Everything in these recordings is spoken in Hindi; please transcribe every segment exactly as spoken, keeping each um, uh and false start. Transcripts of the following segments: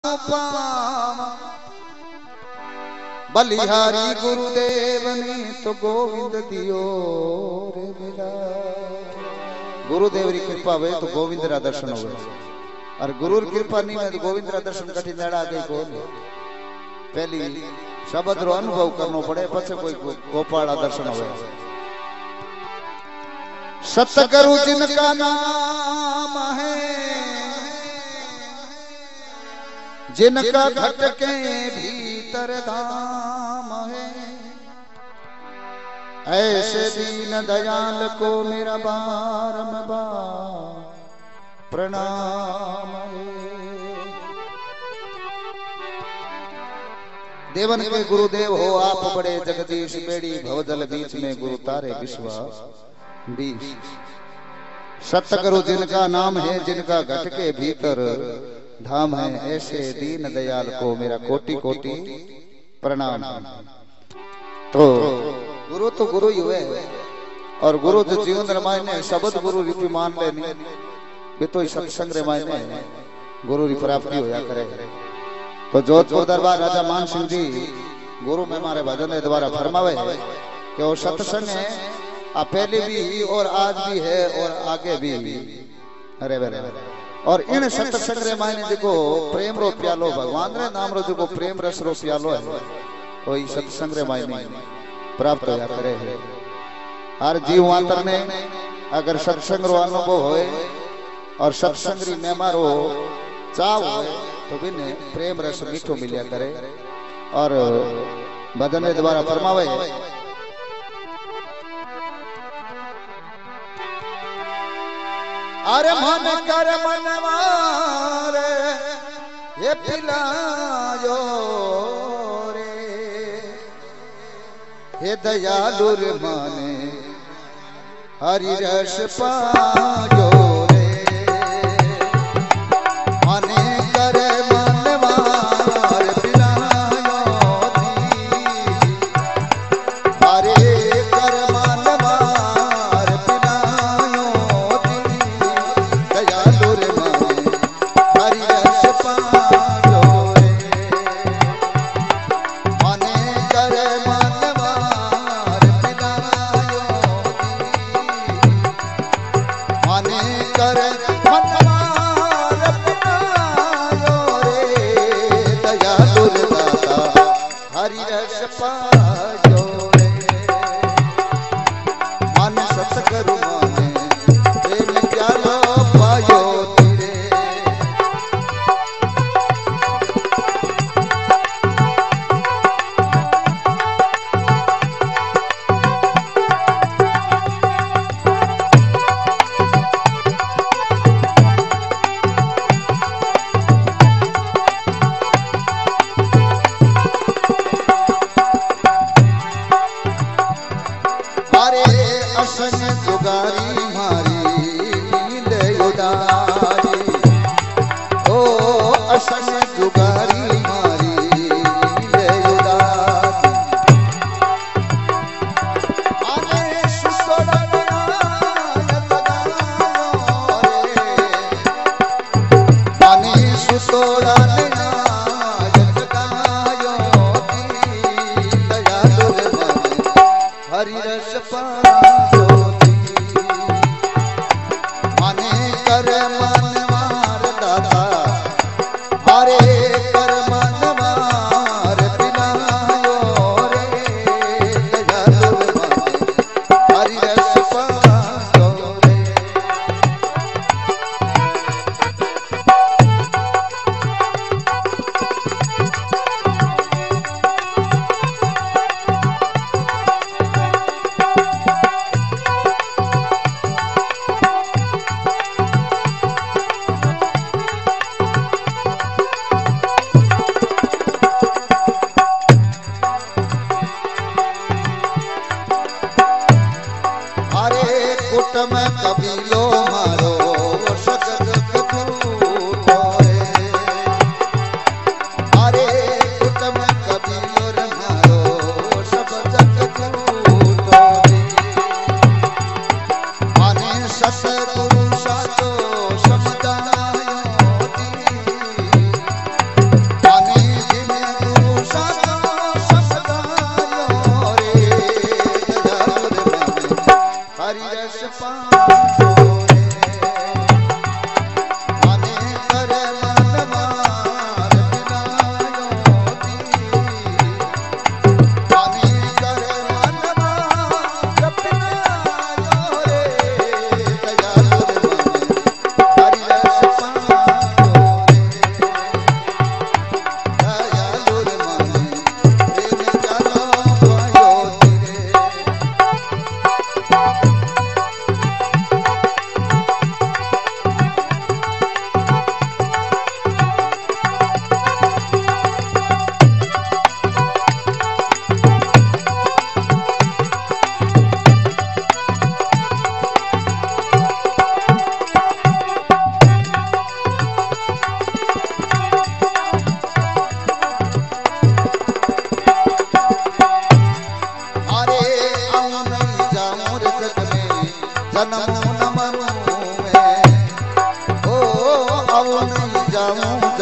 बलिहारी गुरुदेव ने तो गोविंद दियो रे मेरा। गुरुदेव री कृपा वे तो गोविंद रा दर्शन हो और गुरु की कृपा नहीं है तो गोविंद रा दर्शन कठिन लड़ा गई को पहली शब्द रो अनुभव करनो पड़े पछे कोई गोपाल दर्शन होवे। सतगुरु जिनका नाम है जिनका घट के भीतर धाम है, ऐसे दीन दयाल को मेरा बारंबार प्रणाम है। देवन के गुरुदेव हो आप बड़े जगदीश बेड़ी भवजल बीच में गुरु तारे विश्वास बीच। सतगुरु जिनका नाम है जिनका घट के भीतर धाम है, ऐसे दीन दयाल को मेरा कोटि कोटि प्रणाम। तो गुरु तो गुरु ही हुए और गुरु जो जीवन रमायने शब्द गुरु रीति मान लेनी वे तो सत्संग रमायने गुरु की प्राप्ति होया करे। तो जोधपुर दरबार राजा मान सिंह जी गुरु में हमारे भजन द्वारा फरमावे कि वो सत्संग है पहले भी और आज भी है और आगे भी। अरे अरे और इन सत्संग रे मायने देखो प्रेम रो प्यालो भगवान रे नाम रो देखो प्रेम रस रो प्यालो है तो ई सत्संग रे मायने प्राप्त होया करे है। हर जीव मात्र ने अगर सत्संग रो अनुभव होए और सत्संग री महिमा रो चाव होए तो बिने प्रेम रस मीठो मिलिया करे। और भजन द्वारा फरमावे अरे मन कर मनवार ये पिलायो रे हे दयालु रे माने हरि रस पायो रे। मने कर मनवार पिलायो हरे कर मनवार पिलायो दयालु रे माने हरि रस पायो रे। मने कर मनवार पिलायो मने कर मनवार पिलायो रे दयालु रे दाता हरि रस पायो रे। मन सतगुरु माने प्रेम प्यालो पायो तेरे। अरे असन जुगारी मारी नींद उदारी ओ असन जुगारी मारी नींद उदारी। अरे सुसोड़ना लगायो रे अने सुसोड़ना लगायो दयालु रे माने हरि रस पायो मने कर मनवार दाता हरे कर मनवार पिलायो रे दयालु रे माने हरि रस पायो रे।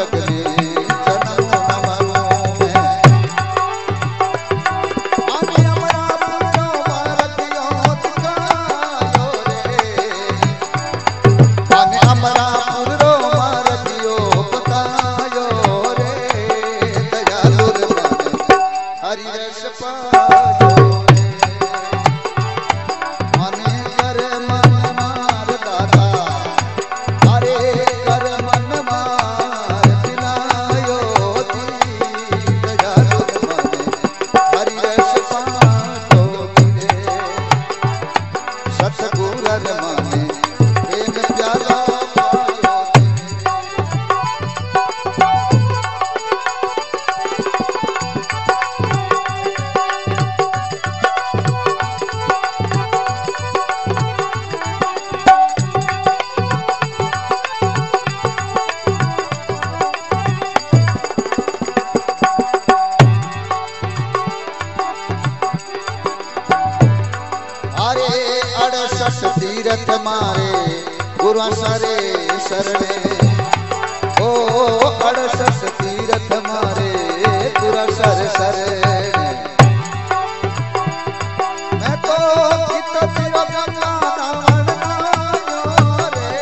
जग में जन्म न मरो मैं आने अमरा पुरो मारतियो दिखायो रे आने अमरा पुरो मारतियो बतायो रे दयालु रे हरि रस पायो माने कर मन मार दाता अरे कर मन मार दिलायो दी दयालु माने हरि रस पायो रे सतगुरु माने प्रेम प्याला पायो अरे अड़सठ तीरथ मारे गुरु सरे शरणे ओ अड़सठ तीरथ मारे गुरु सर शरणे मैं तो चित तिरो गंगा धावन नायो रे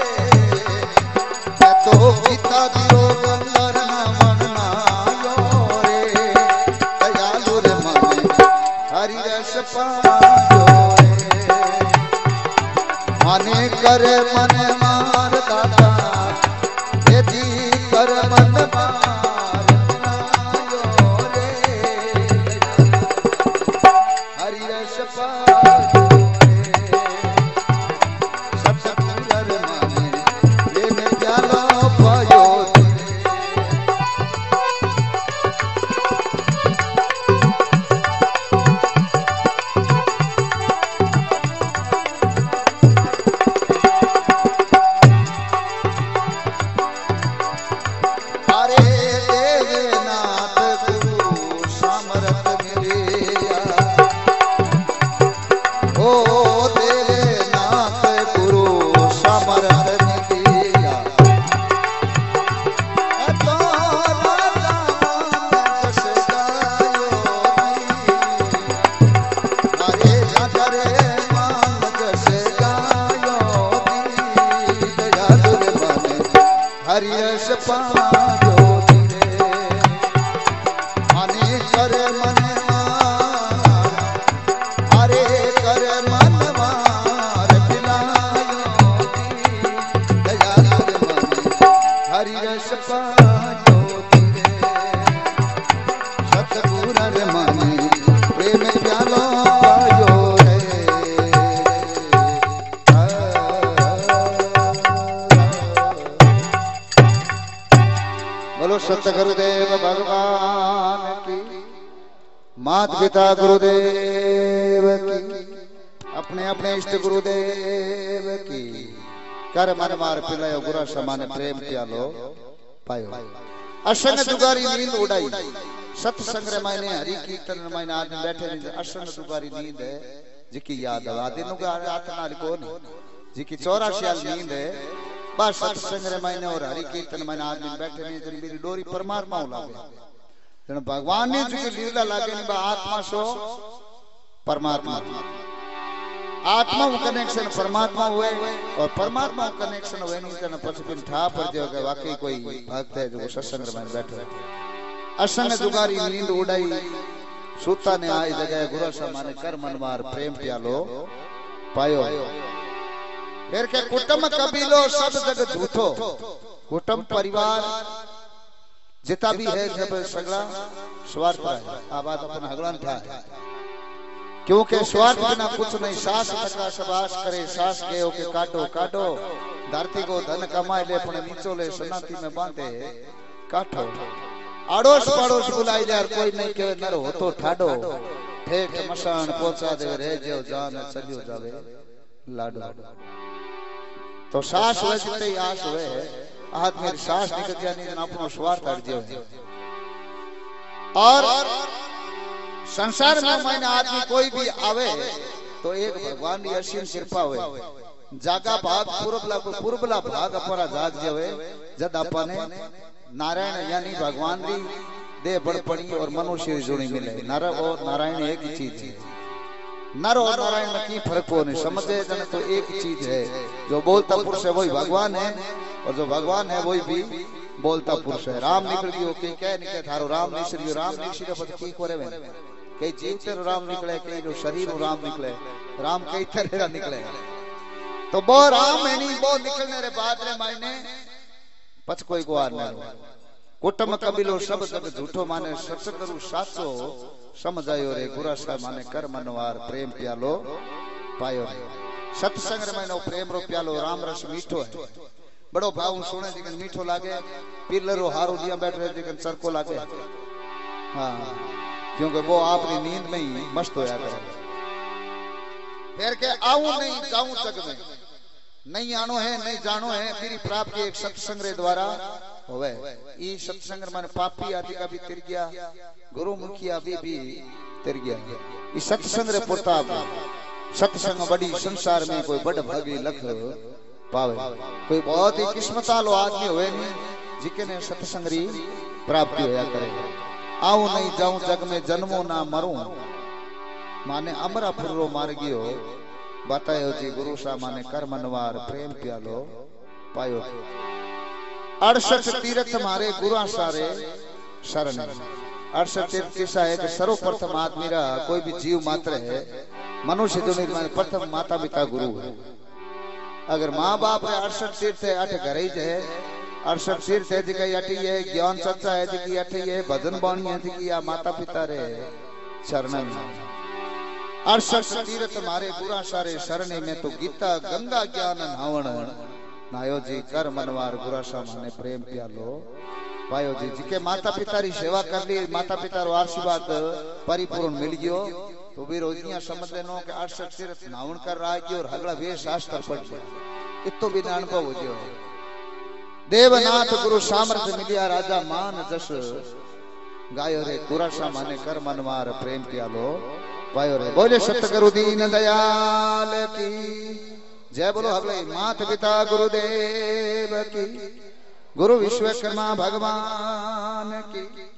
मैं तो पिता तिरो गंगा धावन नायो रे दयालु रे माने हरि रस पायो माने कर मन मार दाता यदि कर मन मार दिलायो रे हरि रस पायो सब सब कर माने प्रेम प्याला पायो हरि रस पायो रे माने कर मन मार अरे कर मन मार दिलायो दयालु माने हरि रस पायो रे सतगुरु रे माने प्रेम प्यालो पायो रे बोलो सत्य गुरुदेव भगवान की मात पिता गुरुदेव की अपने अपने इष्ट गुरुदेव की कर मन मार पिलायो गुरा समाने प्रेम प्यालो पायो असन दुगारी नींद उड़ाई सत्संग रे मायने हरि कीर्तन रे मायने आदमी बैठे नहीं असन दुगारी नींद है जिकी याद आ दिन का आत्मा कोन जिकी चौरासी साल नींद है बस सत्संग रे मायने और हरि कीर्तन मायने आदमी बैठे नहीं जन मेरी डोरी परमात्मा लागे जन भगवान ने जो लीला लागे नहीं बा आत्मा सो परमात्मा आत्मा वो कनेक्शन परमात्मा हुए और परमात्मा कनेक्शन हुए नहीं जन पछपिन ठा पर जो के वाकई कोई भक्त है जो सत्संग रे मायने बैठे असंग दुगारी नींद उड़ाई सूता ने आई जगह गुरु समाने कर मनमार प्रेम प्यालो पायो फिर के कुटुंब कबीलो सब जग झूठो कुटुंब परिवार जितना भी है जब सगला स्वार्थ है आबाद अपन हगलान था क्योंकि स्वार्थ बिना कुछ नहीं सास तका सबास करे सास के ओके काटो काटो धरती को धन कमाए ले अपने नीचोले सनाती में बांधे काटो आड़ोस पड़ोस बुलाई जा कोई नहीं के नर हो तो ठाडो ठेक मसान पहुंचा दे रह जो जान चलियो जावे लाडो तो सास हुए जितने आस हुए आज मेरी सास निकल गया नहीं अपनो स्वार्थ हट दियो और संसार में मैंने आदमी कोई भी आवे तो एक भगवान की असीम कृपा हुए जागा भाग पूर्वला पूर्वला भाग अपना जाग जावे जद अपने नारायण यानी भगवान री देह बड़पणी और मनुष्य जुड़ी मिले। नर और नारायण एक ही चीज है। नर और नारायण में की फर्क हो नहीं समझे जन तो एक ही चीज है। जो बोलता पुरुष है वही भगवान है और जो भगवान है वही भी बोलता पुरुष है। राम निकल गयो कई कह निकले थारो राम निकल गयो राम निकल पद की करे वे कई जीव तेरो राम निकले कई जो शरीर रो राम निकले राम कई तरह निकले। तो वो राम है नहीं वो निकलने रे बाद रे मायने पछ कोई गुआर न कुटुंब कबीलो सब जग झूठो माने सच करू साचो समझायो रे गुरासा माने कर मनवार प्रेम प्यालो पायो रे। सत्संग रे माने प्रेम रो प्यालो राम रस मीठो है। बड़ो भाव सुने जिकन मीठो लागे पिलरो हारो दिया बैठ रहे जिकन सरको लागे। हाँ क्योंकि वो आपकी नींद में ही मस्त होया करे। फिर के आऊं नहीं जाऊं जग में नहीं आनो है नहीं जानो है मेरी प्राप्ति एक सत्संग रे द्वारा होवे। ई सत्संग माने पापी आदि का भी तिर गया गुरु मुखिया भी भी तिर गया। ई सत्संग रे प्रताप सत्संग बड़ी संसार में कोई बड़ भागी लख पावे। कोई बहुत ही किस्मत वालो आदमी होवे नहीं जिके ने सत्संग री प्राप्ति होया करे। आऊं नहीं जाऊं जग में जन्मो ना मरूं माने अमरा फुर्रो मार गयो बतायो जी गुरु सा माने कर मनवार प्रेम प्यालो पायो। अड़सठ तीर्थ मारे गुरु सारे शरण। अड़सठ तीर्थ किसा है कि सर्वप्रथम आदमी रा कोई भी जीव मात्र है मनुष्य जो निर्माण प्रथम माता पिता गुरु है। अगर माँ बाप है अड़सठ तीर्थ है अठ घर ही है अड़सठ तीर्थ है जी अठी है ज्ञान चर्चा है जी अठी है भजन बाणी है जी या माता पिता रे शरण। अड़सठ तीर्थ मारे गुरा सारे शरणे में तो गीता गंगा ज्ञान नावण नायो जी कर मनवार गुरा सा माने प्रेम प्यालो पायो जी। जिके माता पिता री सेवा कर ली माता पिता रो आशीर्वाद परिपूर्ण मिल गयो तो भी रोजियां समझ लेनो कि अड़सठ तीर्थ नावण कर रहा है और हगला वे शास्त्र पढ़ गया इतो भी अनुभव हो गयो। देवनाथ गुरु सामर्थ्य मिलिया राजा मान जस गायो रे गुरा सा माने कर मनवार प्रेम प्यालो पायो रे। बोले सतगुरु दीन दयाल की जय। बोलो हगले मात पिता गुरुदेव की गुरु विश्वकर्मा भगवान की।